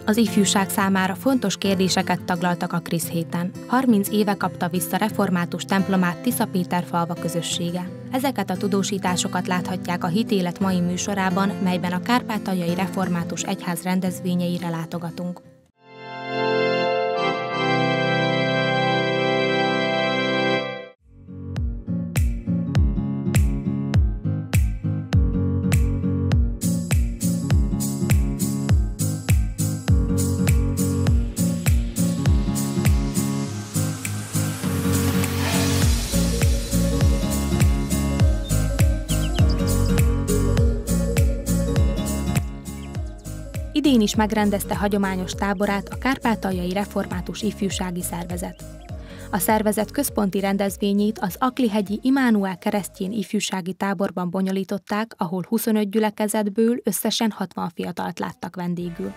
Az ifjúság számára fontos kérdéseket taglaltak a Krisz héten. 30 éve kapta vissza református templomát Tiszapéterfalva közössége. Ezeket a tudósításokat láthatják a Hitélet mai műsorában, melyben a Kárpátaljai Református Egyház rendezvényeire látogatunk. Idén is megrendezte hagyományos táborát a Kárpátaljai Református Ifjúsági Szervezet. A szervezet központi rendezvényét az Aklihegyi Imánuel Keresztjén Ifjúsági Táborban bonyolították, ahol 25 gyülekezetből összesen 60 fiatalt láttak vendégül.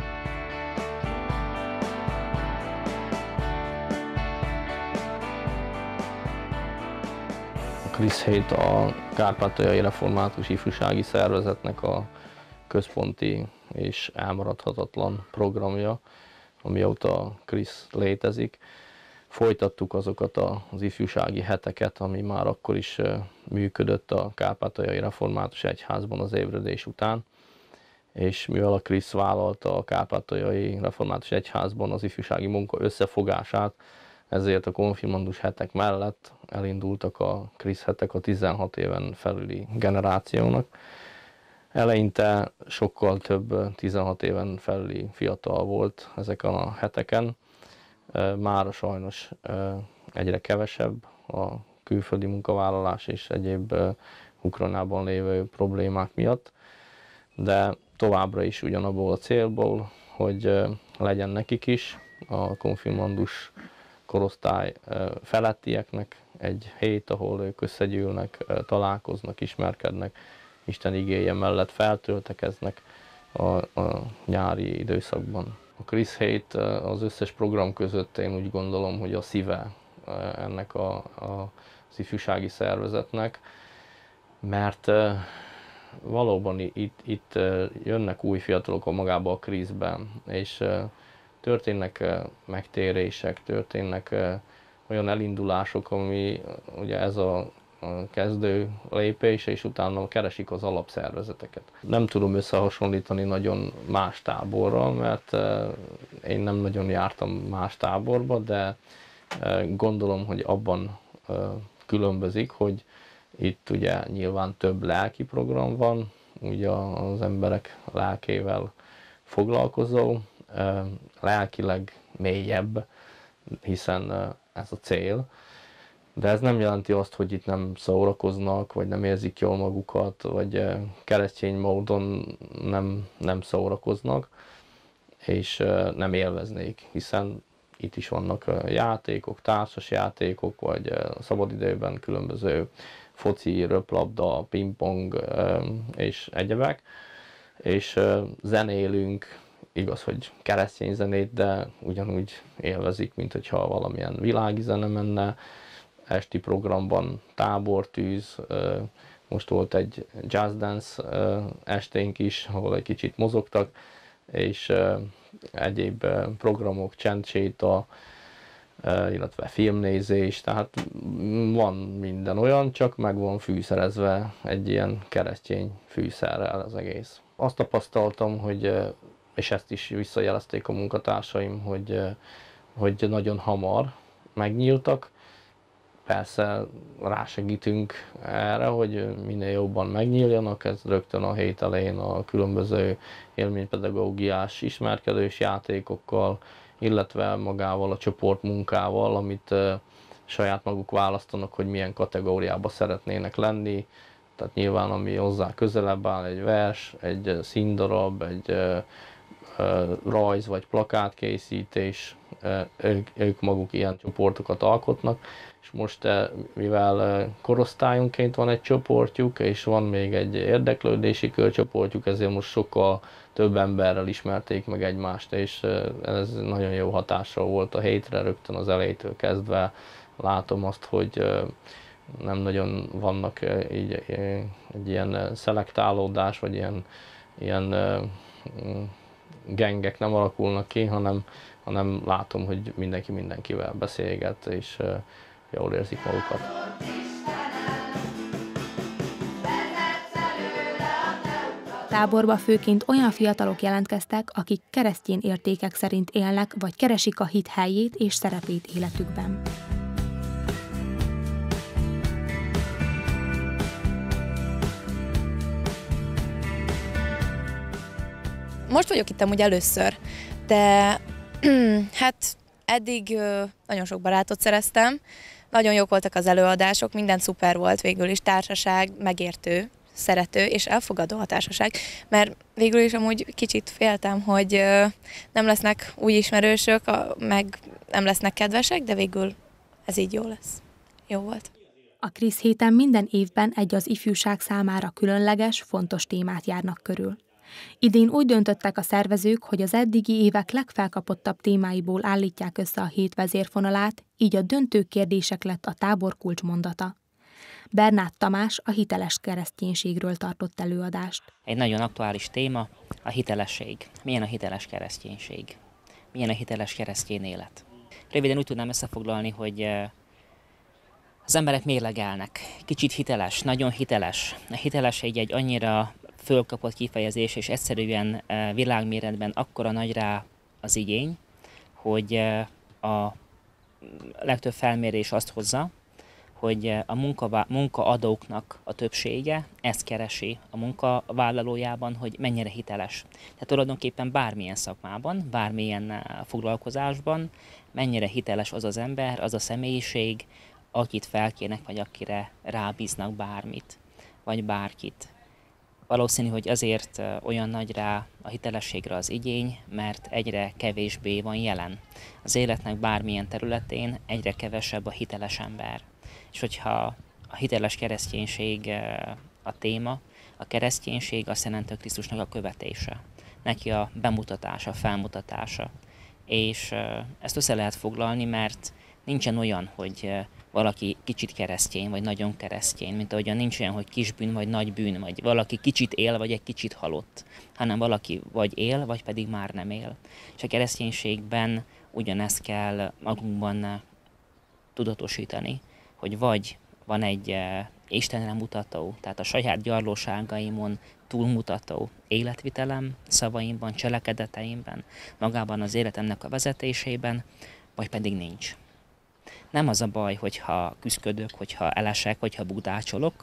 A Krisz hét a Kárpátaljai Református Ifjúsági Szervezetnek a központi és elmaradhatatlan programja, amióta a Krisz létezik. Folytattuk azokat az ifjúsági heteket, ami már akkor is működött a Kárpátaljai Református Egyházban az ébredés után, és mivel a Krisz vállalta a Kárpátaljai Református Egyházban az ifjúsági munka összefogását, ezért a konfirmandus hetek mellett elindultak a Krisz hetek a 16 éven felüli generációnak. Eleinte sokkal több 16 éven felüli fiatal volt ezeken a heteken, mára sajnos egyre kevesebb a külföldi munkavállalás és egyéb Ukrajnában lévő problémák miatt, de továbbra is ugyanabból a célból, hogy legyen nekik is a konfirmandus korosztály felettieknek egy hét, ahol ők összegyűlnek, találkoznak, ismerkednek, Isten igéje mellett feltöltekeznek a nyári időszakban. A Krisz hét az összes program között én úgy gondolom, hogy a szíve ennek az ifjúsági szervezetnek, mert valóban itt jönnek új fiatalok magába a Kriszben, és történnek megtérések, történnek olyan elindulások, ami ugye ez a kezdő lépés, és utána keresik az alapszervezeteket. Nem tudom összehasonlítani nagyon más táborral, mert én nem nagyon jártam más táborba, de gondolom, hogy abban különbözik, hogy itt ugye nyilván több lelki program van, ugye az emberek lelkével foglalkozó, lelkileg mélyebb, hiszen ez a cél. De ez nem jelenti azt, hogy itt nem szórakoznak, vagy nem érzik jól magukat, vagy keresztény módon nem szórakoznak, és nem élveznék, hiszen itt is vannak játékok, társas játékok, vagy szabadidőben különböző foci, röplabda, pingpong és egyebek, és zenélünk, igaz, hogy keresztény zenét, de ugyanúgy élvezik, mint hogyha valamilyen világi zene menne. Esti programban tábortűz, most volt egy jazz dance esténk is, ahol egy kicsit mozogtak, és egyéb programok, csendséta, illetve filmnézés, tehát van minden olyan, csak meg van fűszerezve egy ilyen keresztény fűszerrel az egész. Azt tapasztaltam, hogy, és ezt is visszajelezték a munkatársaim, hogy nagyon hamar megnyíltak. Persze rásegítünk erre, hogy minél jobban megnyíljanak, ez rögtön a hét elején a különböző élménypedagógiás ismerkedős játékokkal, illetve magával a csoportmunkával, amit saját maguk választanak, hogy milyen kategóriába szeretnének lenni. Tehát nyilván ami hozzá közelebb áll, egy vers, egy színdarab, egy rajz vagy plakátkészítés, ők maguk ilyen csoportokat alkotnak, és most mivel korosztályunként van egy csoportjuk, és van még egy érdeklődési körcsoportjuk, ezért most sokkal több emberrel ismerték meg egymást, és ez nagyon jó hatással volt a hétre, rögtön az elejétől kezdve látom azt, hogy nem nagyon vannak így egy ilyen szelektálódás, vagy ilyen gengek nem alakulnak ki, hanem látom, hogy mindenki mindenkivel beszélget, és jól érzik magukat. Táborba főként olyan fiatalok jelentkeztek, akik keresztény értékek szerint élnek, vagy keresik a hit helyét és szerepét életükben. Most vagyok itt amúgy először, de hát eddig nagyon sok barátot szereztem, nagyon jók voltak az előadások, minden szuper volt végül is, társaság, megértő, szerető és elfogadó a társaság, mert végül is amúgy kicsit féltem, hogy nem lesznek új ismerősök, meg nem lesznek kedvesek, de végül ez így jó lesz. Jó volt. A Krisz héten minden évben egy az ifjúság számára különleges, fontos témát járnak körül. Idén úgy döntöttek a szervezők, hogy az eddigi évek legfelkapottabb témáiból állítják össze a hét vezérfonalát, így a döntő kérdések lett a tábor kulcsmondata. Bernát Tamás a hiteles kereszténységről tartott előadást. Egy nagyon aktuális téma, a hitelesség. Milyen a hiteles kereszténység? Milyen a hiteles keresztény élet? Röviden úgy tudnám összefoglalni, hogy az emberek mérlegelnek. Kicsit hiteles, nagyon hiteles. A hitelesség egy annyira fölkapott kifejezés, és egyszerűen világméretben akkora nagy rá az igény, hogy a legtöbb felmérés azt hozza, hogy a munkaadóknak a többsége ezt keresi a munkavállalójában, hogy mennyire hiteles. Tehát tulajdonképpen bármilyen szakmában, bármilyen foglalkozásban, mennyire hiteles az az ember, az a személyiség, akit felkérnek, vagy akire rábíznak bármit, vagy bárkit. Valószínű, hogy azért olyan nagy rá a hitelességre az igény, mert egyre kevésbé van jelen. Az életnek bármilyen területén egyre kevesebb a hiteles ember. És hogyha a hiteles kereszténység a téma, a kereszténység azt jelenti a Krisztusnak a követése, neki a bemutatása, felmutatása. És ezt össze lehet foglalni, mert nincsen olyan, hogy valaki kicsit keresztény, vagy nagyon keresztény, mint ahogyan nincs olyan, hogy kis bűn, vagy nagy bűn, vagy valaki kicsit él, vagy egy kicsit halott, hanem valaki vagy él, vagy pedig már nem él. És a kereszténységben ugyanezt kell magunkban tudatosítani, hogy vagy van egy Istenre mutató, tehát a saját gyarlóságaimon túlmutató életvitelem, szavaimban, cselekedeteimben, magában az életemnek a vezetésében, vagy pedig nincs. Nem az a baj, hogyha küszködök, hogyha elesek, hogyha bugdácsolok.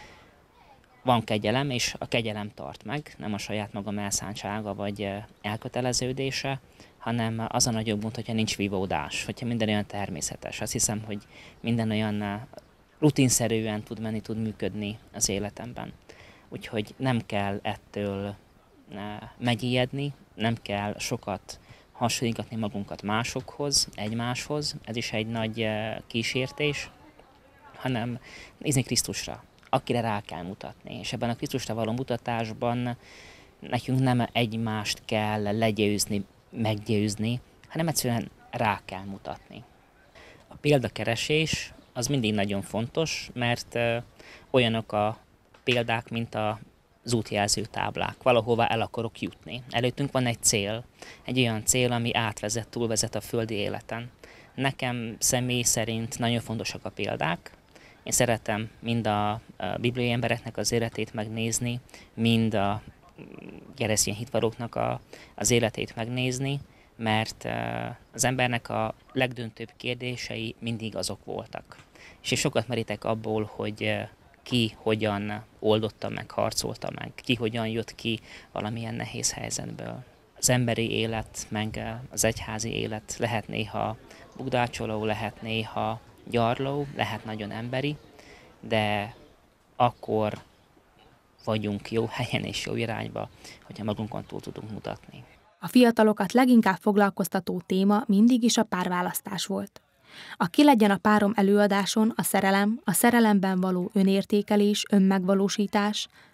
Van kegyelem, és a kegyelem tart meg, nem a saját magam elszántsága vagy elköteleződése, hanem az a nagyobb gond, hogyha nincs vívódás, hogyha minden olyan természetes. Azt hiszem, hogy minden olyan rutinszerűen tud működni az életemben. Úgyhogy nem kell ettől megijedni, nem kell sokat hasonlítgatni magunkat másokhoz, egymáshoz, ez is egy nagy kísértés, hanem nézni Krisztusra, akire rá kell mutatni. És ebben a Krisztusra való mutatásban nekünk nem egymást kell legyőzni, meggyőzni, hanem egyszerűen rá kell mutatni. A példakeresés az mindig nagyon fontos, mert olyanok a példák, mint az útjelző táblák. Valahova el akarok jutni. Előttünk van egy cél, egy olyan cél, ami átvezet, túlvezet a földi életen. Nekem személy szerint nagyon fontosak a példák. Én szeretem mind a bibliai embereknek az életét megnézni, mind a keresztény hitvalóknak az életét megnézni, mert az embernek a legdöntőbb kérdései mindig azok voltak. És sokat merítek abból, hogy ki hogyan oldotta meg, harcolta meg, ki hogyan jött ki valamilyen nehéz helyzetből. Az emberi élet, meg az egyházi élet lehet néha bugdácsoló, lehet néha gyarló, lehet nagyon emberi, de akkor vagyunk jó helyen és jó irányba, hogyha magunkon túl tudunk mutatni. A fiatalokat leginkább foglalkoztató téma mindig is a párválasztás volt. A Ki legyen a párom előadáson a szerelem, a szerelemben való önértékelés, önmegvalósítás,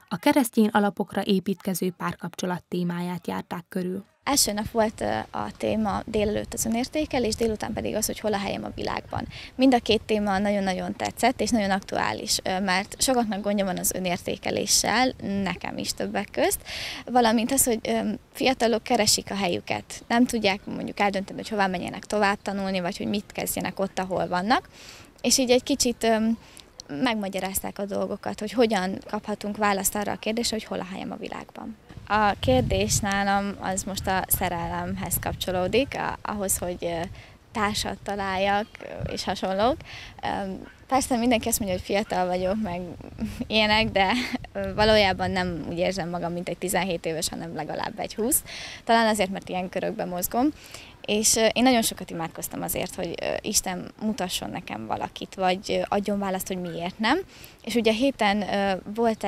A keresztény alapokra építkező párkapcsolat témáját járták körül. Első nap volt a téma délelőtt az önértékelés, délután pedig az, hogy hol a helyem a világban. Mind a két téma nagyon-nagyon tetszett, és nagyon aktuális, mert sokaknak gondja van az önértékeléssel, nekem is többek közt, valamint az, hogy fiatalok keresik a helyüket. Nem tudják mondjuk eldönteni, hogy hová menjenek tovább tanulni, vagy hogy mit kezdjenek ott, ahol vannak. És így egy kicsit megmagyarázták a dolgokat, hogy hogyan kaphatunk választ arra a kérdésre, hogy hol a helyem a világban. A kérdés nálam az most a szerelemhez kapcsolódik, ahhoz, hogy társat találjak és hasonlók. Persze mindenki azt mondja, hogy fiatal vagyok, meg ilyenek, de valójában nem úgy érzem magam, mint egy 17 éves, hanem legalább egy 20. Talán azért, mert ilyen körökben mozgom. És én nagyon sokat imádkoztam azért, hogy Isten mutasson nekem valakit, vagy adjon választ, hogy miért nem. És ugye a héten volt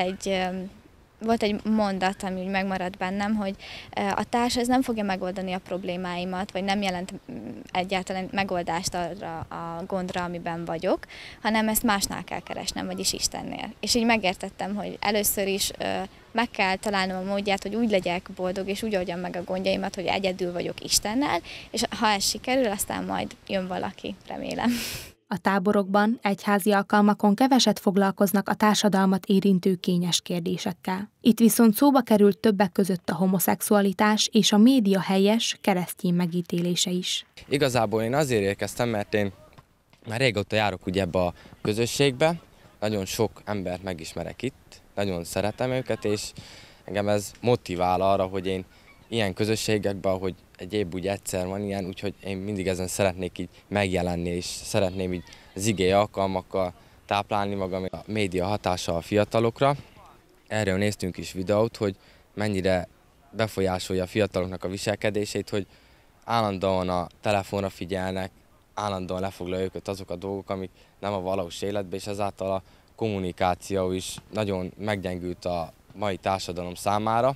egy mondat, ami úgy megmaradt bennem, hogy a társ ez nem fogja megoldani a problémáimat, vagy nem jelent egyáltalán megoldást arra a gondra, amiben vagyok, hanem ezt másnál kell keresnem, vagyis Istennél. És így megértettem, hogy először is meg kell találnom a módját, hogy úgy legyek boldog, és úgy oldjam meg a gondjaimat, hogy egyedül vagyok Istennel, és ha ez sikerül, aztán majd jön valaki, remélem. A táborokban, egyházi alkalmakon keveset foglalkoznak a társadalmat érintő kényes kérdésekkel. Itt viszont szóba került többek között a homoszexualitás és a média helyes, keresztény megítélése is. Igazából én azért érkeztem, mert én már régóta járok ugye ebbe a közösségbe, nagyon sok embert megismerek itt, nagyon szeretem őket, és engem ez motivál arra, hogy én ilyen közösségekben, hogy egy év úgy egyszer van ilyen, úgyhogy én mindig ezen szeretnék így megjelenni, és szeretném így az igéi alkalmakkal táplálni magam a média hatása a fiatalokra. Erről néztünk is videót, hogy mennyire befolyásolja a fiataloknak a viselkedését, hogy állandóan a telefonra figyelnek, állandóan lefoglalja őket azok a dolgok, amik nem a valós életben, és ezáltal a kommunikáció is nagyon meggyengült a mai társadalom számára.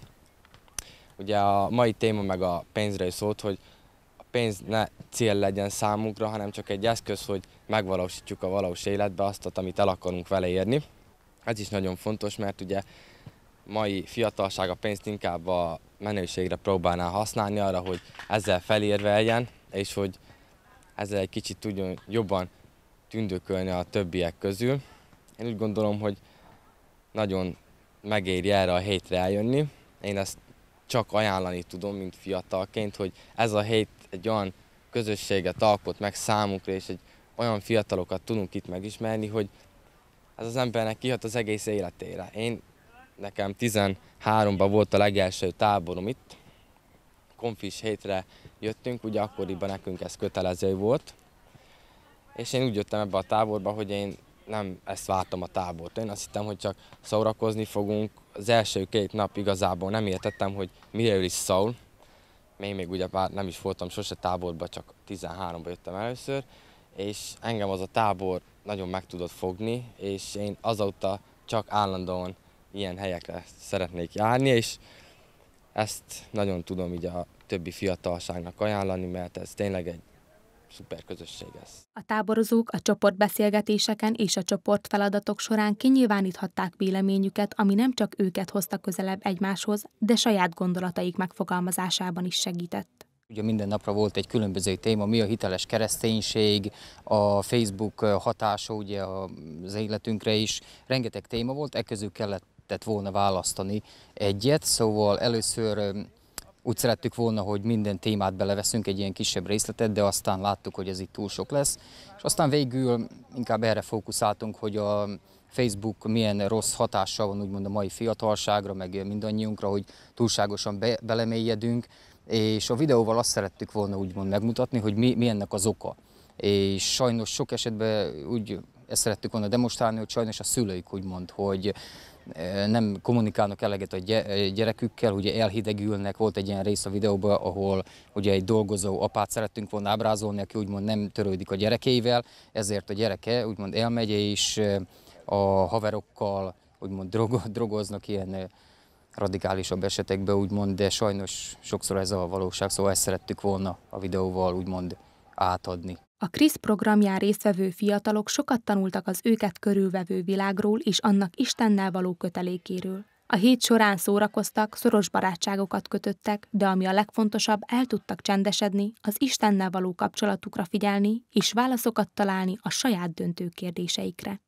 Ugye a mai téma meg a pénzre is szólt, hogy a pénz ne cél legyen számunkra, hanem csak egy eszköz, hogy megvalósítjuk a valós életbe azt, amit el akarunk vele érni. Ez is nagyon fontos, mert ugye mai fiatalság a pénzt inkább a menőségre próbálná használni, arra, hogy ezzel felérve legyen, és hogy ezzel egy kicsit tudjon jobban tündökölni a többiek közül. Én úgy gondolom, hogy nagyon megéri erre a hétre eljönni. Én ezt csak ajánlani tudom, mint fiatalként, hogy ez a hét egy olyan közösséget alkot meg számunkra, és egy olyan fiatalokat tudunk itt megismerni, hogy ez az embernek kihat az egész életére. Nekem 13-ban volt a legelső táborom itt, konfis hétre jöttünk, ugye akkoriban nekünk ez kötelező volt, és én úgy jöttem ebbe a táborba, hogy én nem ezt vártam a tábort. Én azt hittem, hogy csak szórakozni fogunk. Az első 2 nap igazából nem értettem, hogy miről is szól. Még ugye nem is voltam sose táborba, csak 13-ban jöttem először, és engem az a tábor nagyon meg tudott fogni, és én azóta csak állandóan ilyen helyekre szeretnék járni, és ezt nagyon tudom így a többi fiatalságnak ajánlani, mert ez tényleg egy szuper közösség ez. A táborozók a csoportbeszélgetéseken és a csoportfeladatok során kinyilváníthatták véleményüket, ami nem csak őket hozta közelebb egymáshoz, de saját gondolataik megfogalmazásában is segített. Ugye minden napra volt egy különböző téma, mi a hiteles kereszténység, a Facebook hatása ugye az életünkre is. Rengeteg téma volt, ekközül kellett volna választani egyet, szóval először úgy szerettük volna, hogy minden témát beleveszünk, egy ilyen kisebb részletet, de aztán láttuk, hogy ez itt túl sok lesz. És aztán végül inkább erre fókuszáltunk, hogy a Facebook milyen rossz hatással van úgymond a mai fiatalságra, meg mindannyiunkra, hogy túlságosan belemélyedünk. És a videóval azt szerettük volna úgymond megmutatni, hogy mi ennek az oka. És sajnos sok esetben úgy ezt szerettük volna demonstrálni, hogy sajnos a szülők úgymond, hogy nem kommunikálnak eleget a gyerekükkel, ugye elhidegülnek. Volt egy ilyen rész a videóban, ahol ugye egy dolgozó apát szerettünk volna ábrázolni, aki úgymond nem törődik a gyerekeivel, ezért a gyereke úgymond elmegy, és a haverokkal úgymond drogoznak ilyen radikálisabb esetekben, úgymond, de sajnos sokszor ez a valóság, szóval ezt szerettük volna a videóval úgymond átadni. A KRISZ programján résztvevő fiatalok sokat tanultak az őket körülvevő világról és annak Istennel való kötelékéről. A hét során szórakoztak, szoros barátságokat kötöttek, de ami a legfontosabb, el tudtak csendesedni, az Istennel való kapcsolatukra figyelni, és válaszokat találni a saját döntő kérdéseikre.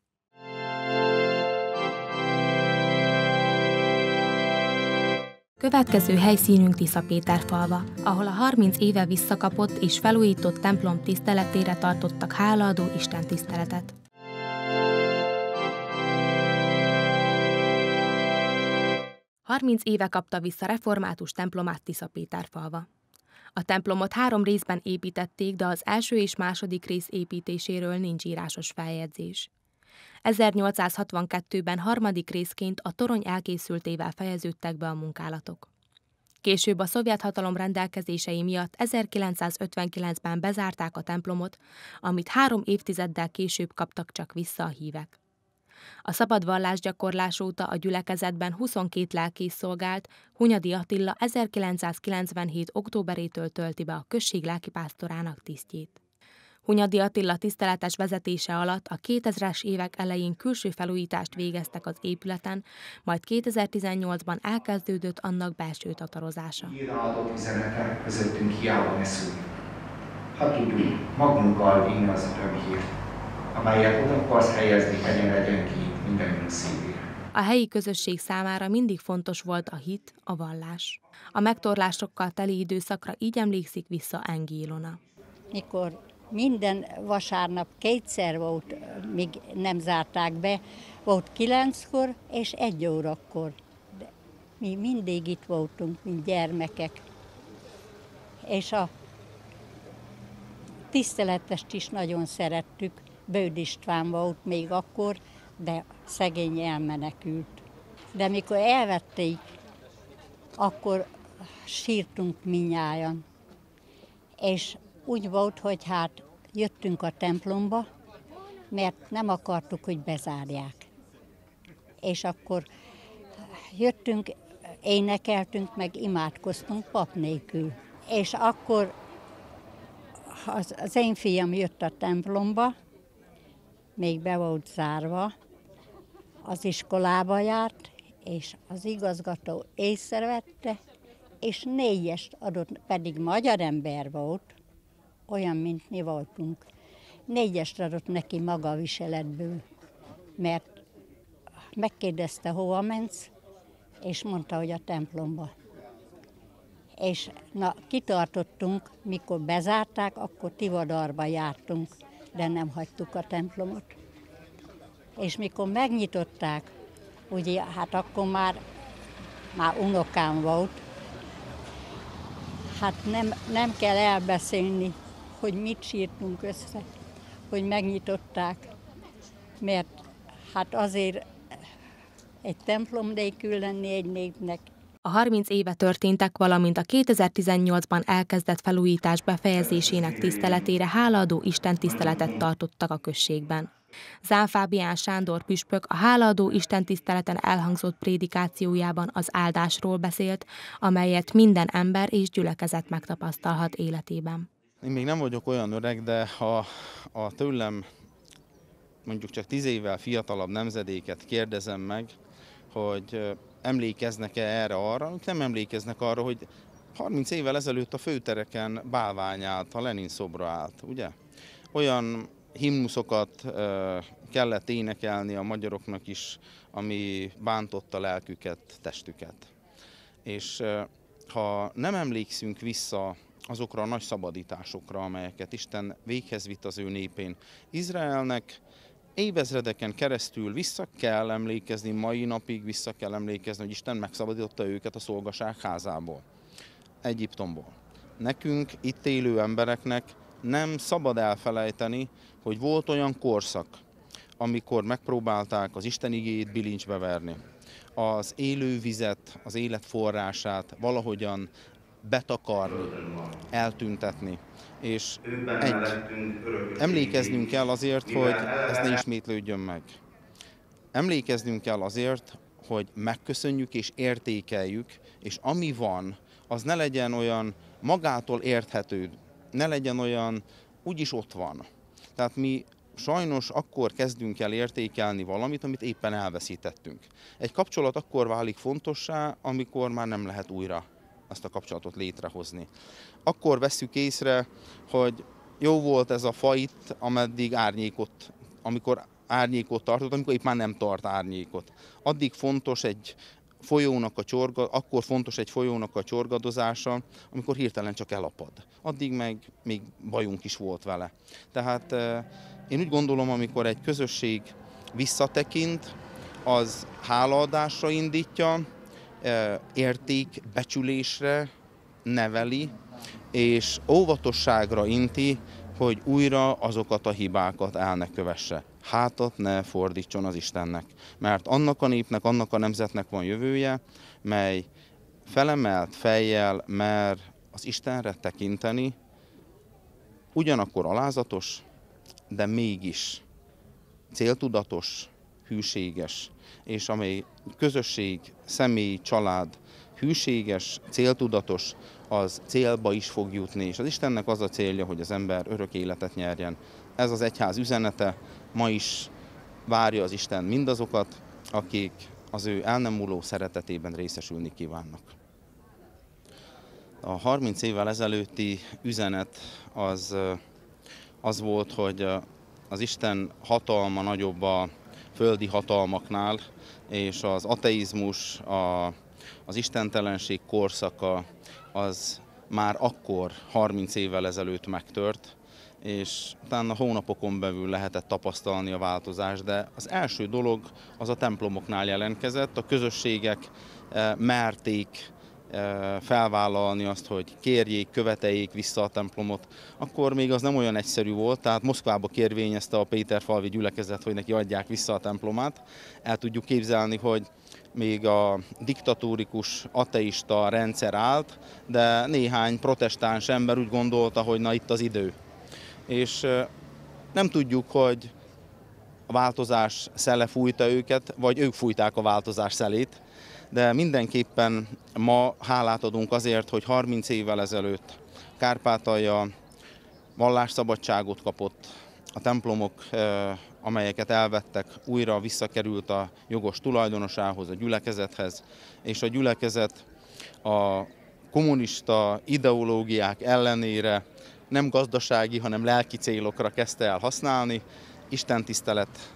Következő helyszínünk Tiszapéterfalva, ahol a 30 éve visszakapott és felújított templom tiszteletére tartottak hálaadó istentiszteletet. Harminc éve kapta vissza református templomát Tiszapéterfalva. A templomot 3 részben építették, de az első és második rész építéséről nincs írásos feljegyzés. 1862-ben harmadik részként a torony elkészültével fejeződtek be a munkálatok. Később a szovjet hatalom rendelkezései miatt 1959-ben bezárták a templomot, amit 3 évtizeddel később kaptak csak vissza a hívek. A szabad vallásgyakorlás óta a gyülekezetben 22 lelkész szolgált, Hunyadi Attila 1997. októberétől tölti be a község lelkipásztorának tisztjét. Hunyadi Attila tiszteletes vezetése alatt a 2000-es évek elején külső felújítást végeztek az épületen, majd 2018-ban elkezdődött annak belső tatarozása. Írádott üzenete közöttünk hiába ne szólj. Ha tudjuk, magunkkal vinni az örömhírt, amelyet oda akarsz helyezni egyenlegyenként mindenünk szívére. A helyi közösség számára mindig fontos volt a hit, a vallás. A megtorlásokkal teli időszakra így emlékszik vissza Engi Ilona. Mikor minden vasárnap 2-szer volt, míg nem zárták be, volt 9-kor és 1 órakor. De mi mindig itt voltunk, mint gyermekek. És a tiszteletest is nagyon szerettük. Bőd István volt még akkor, de szegény elmenekült. De mikor elvették, akkor sírtunk mindnyájan. És úgy volt, hogy hát jöttünk a templomba, mert nem akartuk, hogy bezárják. És akkor jöttünk, énekeltünk, meg imádkoztunk pap nélkül. És akkor az én fiam jött a templomba, még be volt zárva, az iskolába járt, és az igazgató észrevette, és 4-est adott, pedig magyar ember volt, olyan, mint mi voltunk. 4-est adott neki maga a viseletből, mert megkérdezte, hova mensz, és mondta, hogy a templomba. És na, kitartottunk, mikor bezárták, akkor Tivadarba jártunk, de nem hagytuk a templomot. És mikor megnyitották, ugye, hát akkor már unokám volt, hát nem kell elbeszélni, hogy mit sírtunk össze, hogy megnyitották, mert hát azért egy templom nélkül lenni egy népnek. A 30 éve történtek, valamint a 2018-ban elkezdett felújítás befejezésének tiszteletére hálaadó istentiszteletet tartottak a községben. Zán Fábián Sándor püspök a hálaadó istentiszteleten elhangzott prédikációjában az áldásról beszélt, amelyet minden ember és gyülekezet megtapasztalhat életében. Én még nem vagyok olyan öreg, de ha a tőlem mondjuk csak 10 évvel fiatalabb nemzedéket kérdezem meg, hogy emlékeznek-e erre-arra, nem emlékeznek arra, hogy 30 évvel ezelőtt a főtereken bálvány állt, a Lenin szobra állt, ugye? Olyan himnuszokat kellett énekelni a magyaroknak is, ami bántotta lelküket, testüket. És ha nem emlékszünk vissza azokra a nagy szabadításokra, amelyeket Isten véghez vitt az ő népén, Izraelnek évezredeken keresztül vissza kell emlékezni, mai napig vissza kell emlékezni, hogy Isten megszabadította őket a szolgaság házából, Egyiptomból. Nekünk, itt élő embereknek nem szabad elfelejteni, hogy volt olyan korszak, amikor megpróbálták az Isten igéjét bilincsbe verni. Az élő vizet, az élet forrását valahogyan betakarni, eltüntetni. És emlékeznünk kell azért, hogy ez ne ismétlődjön meg. Emlékeznünk kell azért, hogy megköszönjük és értékeljük, és ami van, az ne legyen olyan magától érthető, ne legyen olyan, úgyis ott van. Tehát mi sajnos akkor kezdünk el értékelni valamit, amit éppen elveszítettünk. Egy kapcsolat akkor válik fontossá, amikor már nem lehet újra azt a kapcsolatot létrehozni. Akkor vesszük észre, hogy jó volt ez a fajt, ameddig amikor árnyékot tartott, amikor épp már nem tart árnyékot. Addig fontos akkor fontos egy folyónak a csorgadozása, amikor hirtelen csak elapad. Addig meg még bajunk is volt vele. Tehát én úgy gondolom, amikor egy közösség visszatekint, az hálaadásra indítja, értékbecsülésre neveli, és óvatosságra inti, hogy újra azokat a hibákat el ne kövesse. Hátat ne fordítson az Istennek, mert annak a népnek, annak a nemzetnek van jövője, mely felemelt fejjel mer az Istenre tekinteni, ugyanakkor alázatos, de mégis céltudatos, hűséges, és amely közösség, személy, család hűséges, céltudatos, az célba is fog jutni, és az Istennek az a célja, hogy az ember örök életet nyerjen. Ez az egyház üzenete, ma is várja az Isten mindazokat, akik az ő el nem múló szeretetében részesülni kívánnak. A 30 évvel ezelőtti üzenet az volt, hogy az Isten hatalma nagyobb a földi hatalmaknál, és az ateizmus, az istentelenség korszaka az már akkor 30 évvel ezelőtt megtört, és utána hónapokon belül lehetett tapasztalni a változást, de az első dolog az a templomoknál jelentkezett, a közösségek merték felvállalni azt, hogy kérjék, követeljék vissza a templomot. Akkor még az nem olyan egyszerű volt, tehát Moszkvába kérvényezte a péterfalvi gyülekezet, hogy neki adják vissza a templomát. El tudjuk képzelni, hogy még a diktatórikus, ateista rendszer állt, de néhány protestáns ember úgy gondolta, hogy na itt az idő. És nem tudjuk, hogy a változás szele fújta őket, vagy ők fújták a változás szelét, de mindenképpen ma hálát adunk azért, hogy 30 évvel ezelőtt Kárpátalja vallásszabadságot kapott, a templomok, amelyeket elvettek, újra visszakerült a jogos tulajdonosához, a gyülekezethez, és a gyülekezet a kommunista ideológiák ellenére nem gazdasági, hanem lelki célokra kezdte el használni. Istentisztelet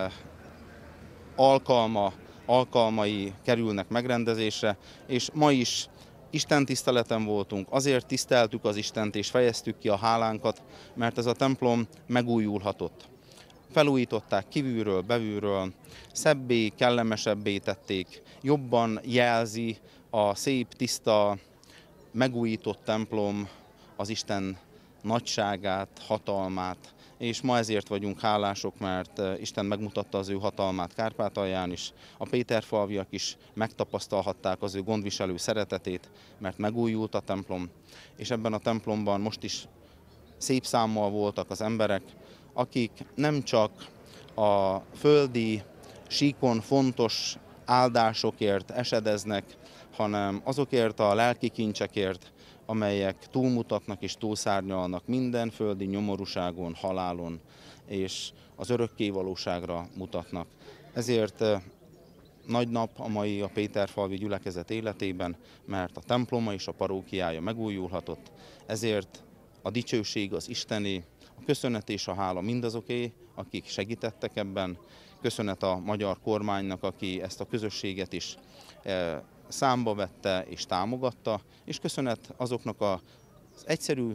alkalmai kerülnek megrendezésre, és ma is istentiszteleten voltunk, azért tiszteltük az Istent és fejeztük ki a hálánkat, mert ez a templom megújulhatott. Felújították kívülről, belülről, szebbé, kellemesebbé tették, jobban jelzi a szép, tiszta, megújított templom az Isten nagyságát, hatalmát, és ma ezért vagyunk hálások, mert Isten megmutatta az ő hatalmát Kárpátalján is, a péterfalviak is megtapasztalhatták az ő gondviselő szeretetét, mert megújult a templom, és ebben a templomban most is szép számmal voltak az emberek, akik nem csak a földi, síkon fontos áldásokért esedeznek, hanem azokért a lelki kincsekért, amelyek túlmutatnak és túlszárnyalnak minden földi nyomorúságon, halálon, és az örökké valóságra mutatnak. Ezért nagy nap a mai a péterfalvi gyülekezet életében, mert a temploma és a parókiája megújulhatott, ezért a dicsőség az Istené, a köszönet és a hála mindazoké, akik segítettek ebben, köszönet a magyar kormánynak, aki ezt a közösséget is számba vette és támogatta, és köszönet azoknak az egyszerű,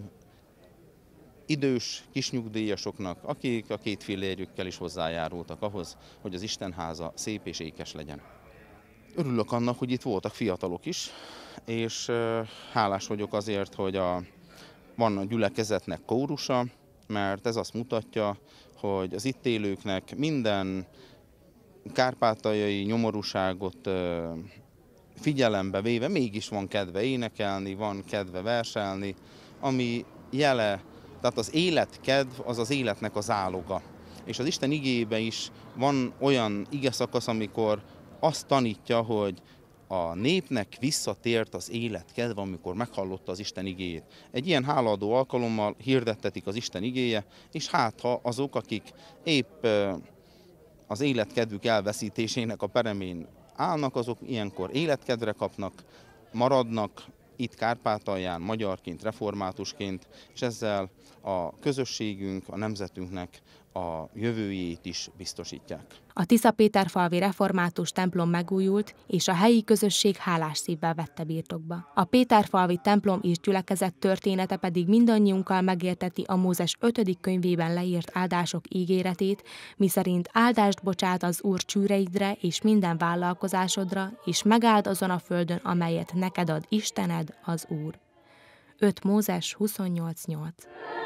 idős kisnyugdíjasoknak, akik a 2 fillérjükkel is hozzájárultak ahhoz, hogy az Istenháza szép és ékes legyen. Örülök annak, hogy itt voltak fiatalok is, és hálás vagyok azért, hogy van a gyülekezetnek kórusa, mert ez azt mutatja, hogy az itt élőknek minden kárpátaljai nyomorúságot figyelembe véve mégis van kedve énekelni, van kedve verselni, ami jele, tehát az életkedv az az életnek az záloga. És az Isten igéjében is van olyan igeszakasz, amikor azt tanítja, hogy a népnek visszatért az élet kedve, amikor meghallotta az Isten igéjét. Egy ilyen hálaadó alkalommal hirdettetik az Isten igéje, és hát ha azok, akik épp az életkedvük elveszítésének a peremén állnak, azok ilyenkor életkedvre kapnak, maradnak itt Kárpátalján, magyarként, reformátusként, és ezzel a közösségünk, a nemzetünknek a jövőjét is biztosítják. A Tiszapéterfalvi református templom megújult, és a helyi közösség hálás szívvel vette birtokba. A Péterfalvi templom és gyülekezet története pedig mindannyiunkkal megérteti a Mózes 5. könyvében leírt áldások ígéretét, miszerint áldást bocsát az Úr csűreidre és minden vállalkozásodra, és megáld azon a földön, amelyet neked ad Istened, az Úr. 5 Mózes 28:8.